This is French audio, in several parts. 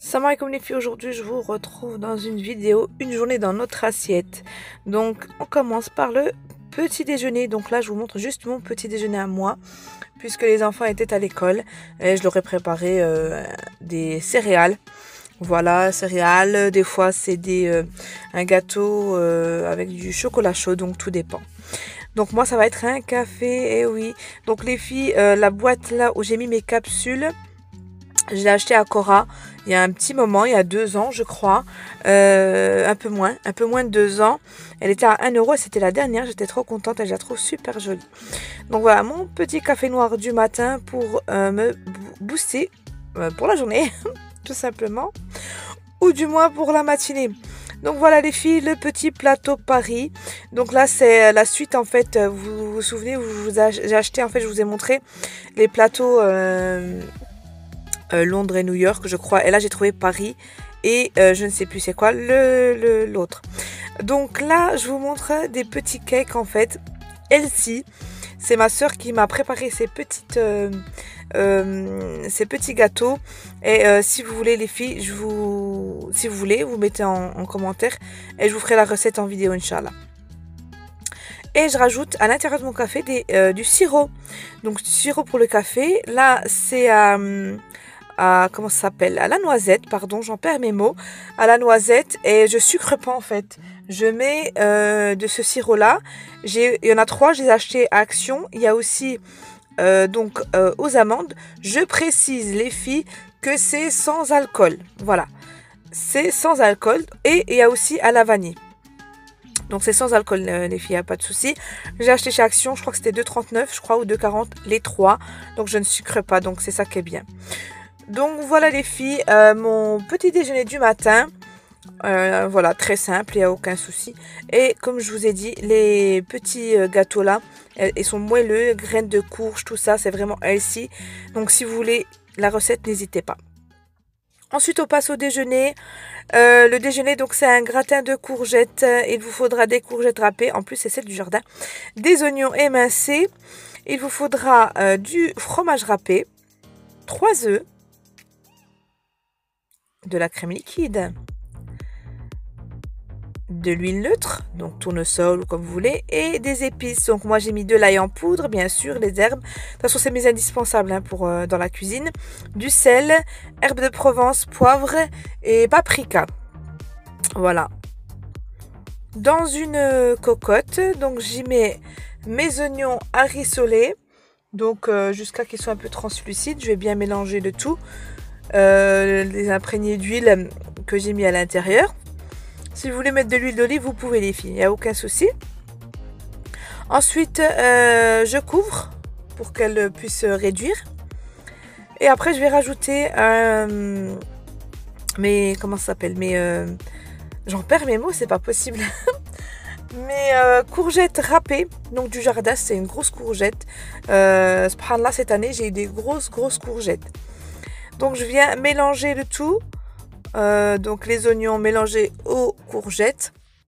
Salam alaikum les filles, aujourd'hui je vous retrouve dans une vidéo, une journée dans notre assiette. Donc on commence par le petit déjeuner. Donc là je vous montre juste mon petit déjeuner à moi, puisque les enfants étaient à l'école et je leur ai préparé des céréales. Voilà, céréales, des fois c'est un gâteau avec du chocolat chaud, donc tout dépend. Donc moi ça va être un café, et oui. Donc les filles, la boîte là où j'ai mis mes capsules, je l'ai acheté à Cora il y a un petit moment, il y a 2 ans je crois, un peu moins de 2 ans. Elle était à 1 € et c'était la dernière, j'étais trop contente et je la trouve super jolie. Donc voilà, mon petit café noir du matin pour me booster pour la journée, tout simplement, ou du moins pour la matinée. Donc voilà les filles, le petit plateau Paris. Donc là c'est la suite en fait, vous vous souvenez, j'ai acheté, en fait je vous ai montré les plateaux Londres et New York je crois, et là j'ai trouvé Paris et je ne sais plus c'est quoi l'autre. Donc là je vous montre des petits cakes en fait. Elsie, c'est ma soeur qui m'a préparé ces petits gâteaux, et si vous voulez les filles, si vous voulez vous mettez en commentaire et je vous ferai la recette en vidéo Inch'Allah. Et je rajoute à l'intérieur de mon café du sirop. Donc du sirop pour le café. Là c'est comment ça s'appelle, à la noisette, pardon, j'en perds mes mots, à la noisette, et je sucre pas en fait. Je mets de ce sirop là, il y en a 3, je les ai achetés à Action. Il y a aussi aux amandes. Je précise les filles que c'est sans alcool, voilà, c'est sans alcool, et il y a aussi à la vanille. Donc c'est sans alcool les filles, pas de souci. J'ai acheté chez Action, je crois que c'était 2,39 je crois, ou 2,40 les 3. Donc je ne sucre pas, donc c'est ça qui est bien. Donc voilà les filles, mon petit déjeuner du matin. Voilà, très simple, il n'y a aucun souci. Et comme je vous ai dit, les petits gâteaux là, ils sont moelleux, graines de courge, tout ça, c'est vraiment healthy. Donc si vous voulez la recette, n'hésitez pas. Ensuite, on passe au déjeuner. Le déjeuner, donc c'est un gratin de courgettes. Il vous faudra des courgettes râpées, en plus c'est celle du jardin. Des oignons émincés. Il vous faudra du fromage râpé, 3 œufs, de la crème liquide, de l'huile neutre, donc tournesol ou comme vous voulez, et des épices. Donc moi j'ai mis de l'ail en poudre, bien sûr, les herbes. De toute façon c'est mes indispensables dans la cuisine. Du sel, herbes de Provence, poivre et paprika. Voilà. Dans une cocotte, donc j'y mets mes oignons à rissoler, donc jusqu'à qu'ils soient un peu translucides. Je vais bien mélanger le tout. Les imprégnés d'huile que j'ai mis à l'intérieur. Si vous voulez mettre de l'huile d'olive, vous pouvez les filles, il n'y a aucun souci. Ensuite, je couvre pour qu'elle puisse réduire. Et après, je vais rajouter comment ça s'appelle, j'en perds mes mots, c'est pas possible. Mes courgettes râpées, donc du jardin, c'est une grosse courgette. Subhanallah, cette année, j'ai eu des grosses courgettes. Donc je viens mélanger le tout, donc les oignons mélangés aux courgettes.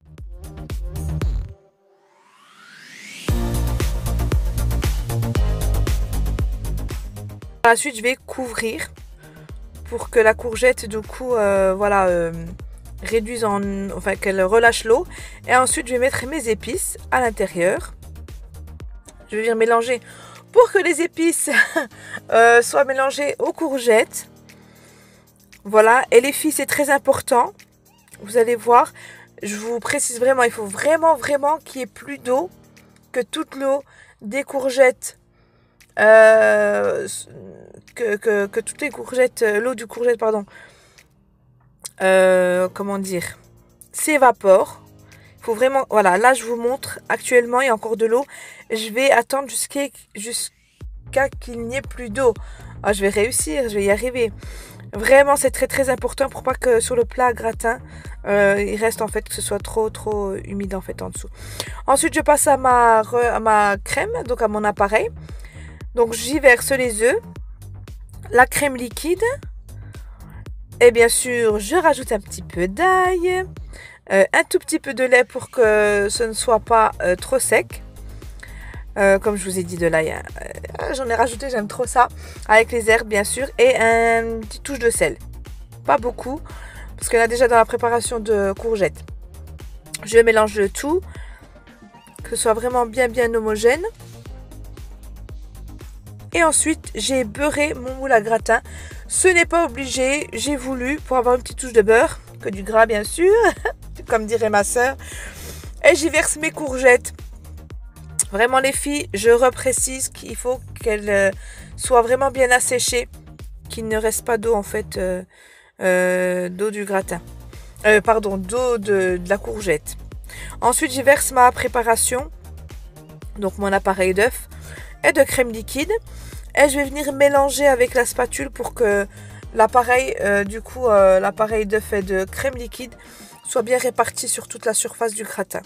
Par la suite je vais couvrir pour que la courgette du coup réduise enfin qu'elle relâche l'eau. Et ensuite je vais mettre mes épices à l'intérieur. Je vais venir mélanger pour que les épices soient mélangées aux courgettes. Voilà, et les filles, c'est très important. Vous allez voir, je vous précise vraiment, il faut vraiment qu'il y ait plus d'eau, que toute l'eau des courgettes, que toutes les courgettes, l'eau du courgette, pardon, comment dire, s'évapore. Il faut vraiment, voilà, là je vous montre, actuellement il y a encore de l'eau. Je vais attendre jusqu'à qu'il n'y ait plus d'eau. Ah, je vais réussir, je vais y arriver. Vraiment, c'est très important pour pas que sur le plat gratin, il reste en fait que ce soit trop humide en fait en dessous. Ensuite, je passe à ma crème, donc à mon appareil. Donc, j'y verse les œufs, la crème liquide, et bien sûr, je rajoute un petit peu d'ail, un tout petit peu de lait pour que ce ne soit pas trop sec. Comme je vous ai dit, de l'ail, j'en ai rajouté, j'aime trop ça, avec les herbes bien sûr, et une petite touche de sel. pas beaucoup, parce qu'il y en a déjà dans la préparation de courgettes. Je mélange le tout, que ce soit vraiment bien homogène. Et ensuite, j'ai beurré mon moule à gratin. Ce n'est pas obligé, j'ai voulu pour avoir une petite touche de beurre, que du gras bien sûr, comme dirait ma soeur. Et j'y verse mes courgettes. Vraiment les filles, je reprécise qu'il faut qu'elles soient vraiment bien asséchées, qu'il ne reste pas d'eau en fait, d'eau du gratin. Pardon, d'eau de la courgette. Ensuite, j'y verse ma préparation, donc mon appareil d'œuf et de crème liquide. Et je vais venir mélanger avec la spatule pour que l'appareil, l'appareil d'œuf et de crème liquide soit bien réparti sur toute la surface du gratin.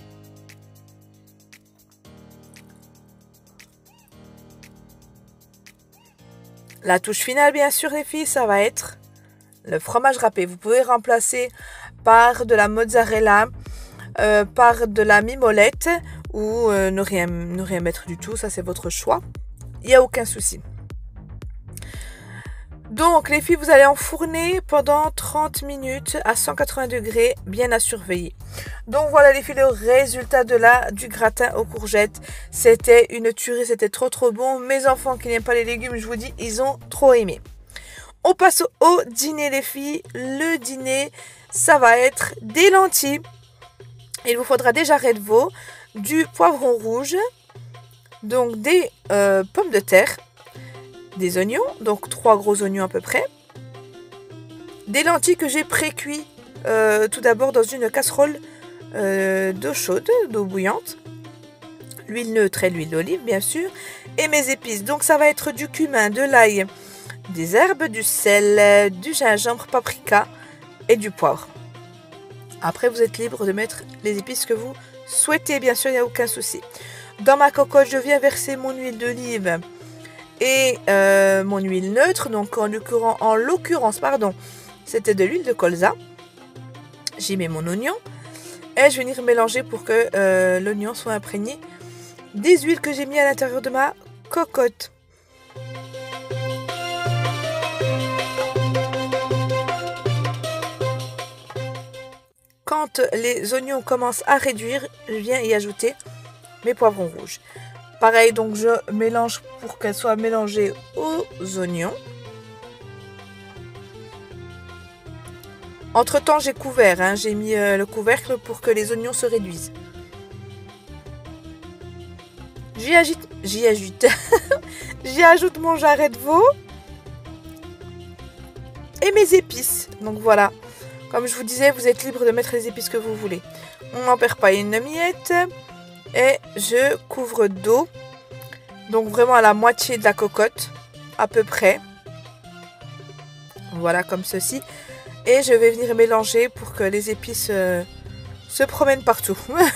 La touche finale, bien sûr, les filles, ça va être le fromage râpé. Vous pouvez remplacer par de la mozzarella, par de la mimolette ou ne rien mettre du tout. Ça, c'est votre choix. Il n'y a aucun souci. Donc, les filles, vous allez enfourner pendant 30 minutes à 180 degrés, bien à surveiller. Donc, voilà les filles, le résultat du gratin aux courgettes. C'était une tuerie, c'était trop bon. Mes enfants qui n'aiment pas les légumes, je vous dis, ils ont trop aimé. On passe au dîner, les filles. Le dîner, ça va être des lentilles. Il vous faudra des jarrets de veau, du poivron rouge, donc des pommes de terre, des oignons, donc 3 gros oignons à peu près, des lentilles que j'ai pré-cuit tout d'abord dans une casserole d'eau chaude, d'eau bouillante, l'huile neutre et l'huile d'olive bien sûr, et mes épices. Donc ça va être du cumin, de l'ail, des herbes, du sel, du gingembre, paprika et du poivre. Après vous êtes libre de mettre les épices que vous souhaitez, bien sûr, il n'y a aucun souci. Dans ma cocotte, je viens verser mon huile d'olive et mon huile neutre. Donc en l'occurrence, c'était de l'huile de colza. J'y mets mon oignon et je vais venir mélanger pour que l'oignon soit imprégné des huiles que j'ai mis à l'intérieur de ma cocotte. Quand les oignons commencent à réduire, je viens y ajouter mes poivrons rouges. Pareil, donc je mélange pour qu'elles soient mélangées aux oignons. Entre temps, j'ai couvert, j'ai mis le couvercle pour que les oignons se réduisent. J'y ajoute mon jarret de veau et mes épices. Donc voilà. Comme je vous disais, vous êtes libre de mettre les épices que vous voulez. On n'en perd pas une miette. Et je couvre d'eau. Donc vraiment à la moitié de la cocotte. À peu près. Voilà, comme ceci. Et je vais venir mélanger pour que les épices se promènent partout.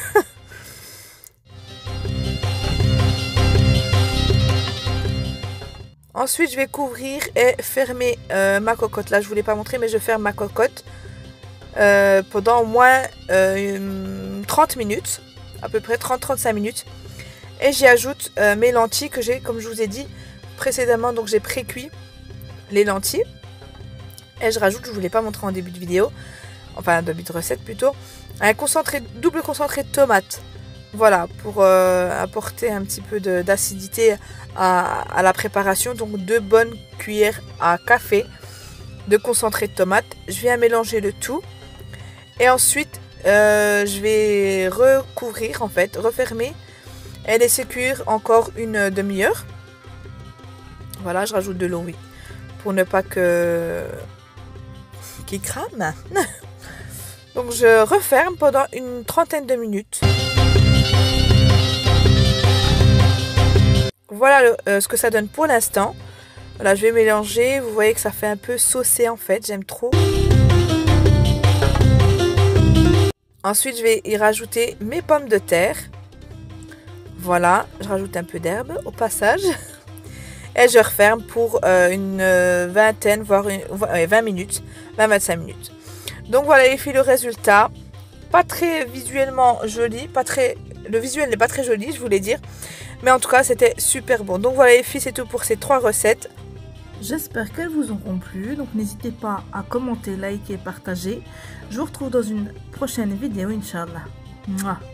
Ensuite, je vais couvrir et fermer ma cocotte. Là, je ne vous l'ai pas montré, mais je ferme ma cocotte. Pendant au moins 30 minutes, à peu près 30-35 minutes, et j'y ajoute mes lentilles que j'ai, comme je vous ai dit précédemment, donc j'ai pré-cuit les lentilles, et je rajoute, je ne vous l'ai pas montré en début de vidéo, enfin début de recette plutôt, un double concentré de tomate, voilà, pour apporter un petit peu d'acidité à la préparation. Donc 2 bonnes cuillères à café de concentré de tomate. Je viens mélanger le tout. Et ensuite, je vais recouvrir, en fait, refermer et laisser cuire encore une demi-heure. Voilà, je rajoute de l'eau, oui, pour ne pas qu'il crame. Donc, je referme pendant une trentaine de minutes. Voilà ce que ça donne pour l'instant. Voilà, je vais mélanger. Vous voyez que ça fait un peu saucé, en fait. J'aime trop. Ensuite, je vais y rajouter mes pommes de terre. Voilà, je rajoute un peu d'herbe au passage. Et je referme pour une vingtaine, voire 20 minutes, 20-25 minutes. Donc voilà les filles, le résultat. Pas très visuellement joli, le visuel n'est pas très joli, je voulais dire. Mais en tout cas, c'était super bon. Donc voilà les filles, c'est tout pour ces 3 recettes. J'espère qu'elles vous auront plu, donc n'hésitez pas à commenter, liker, partager. Je vous retrouve dans une prochaine vidéo, Inch'Allah. Mouah.